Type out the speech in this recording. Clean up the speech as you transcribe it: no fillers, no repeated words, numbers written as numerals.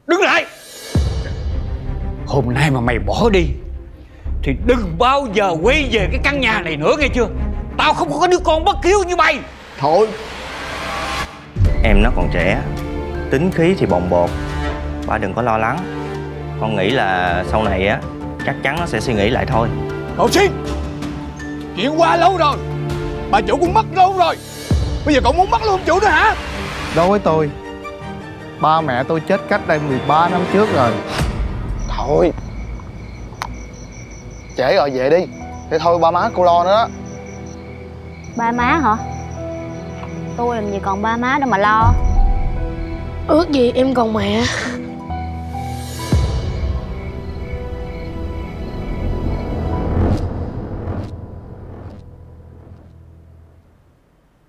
Đứng lại. Hôm nay mà mày bỏ đi thì đừng bao giờ quay về cái căn nhà này nữa, nghe chưa? Tao không có đứa con bất hiếu như mày. Thôi. Em nó còn trẻ, tính khí thì bồng bột. Ba đừng có lo lắng. Con nghĩ là sau này á chắc chắn nó sẽ suy nghĩ lại thôi. Hồ Xuyên, chuyện qua lâu rồi. Bà chủ cũng mất lâu rồi. Bây giờ cậu muốn mất luôn chủ nữa hả? Đối với tôi, ba mẹ tôi chết cách đây 13 năm trước rồi. Thôi, trễ rồi về đi. Để thôi ba má cô lo nữa đó. Ba má hả? Tôi làm gì còn ba má đâu mà lo. Ước gì em còn mẹ.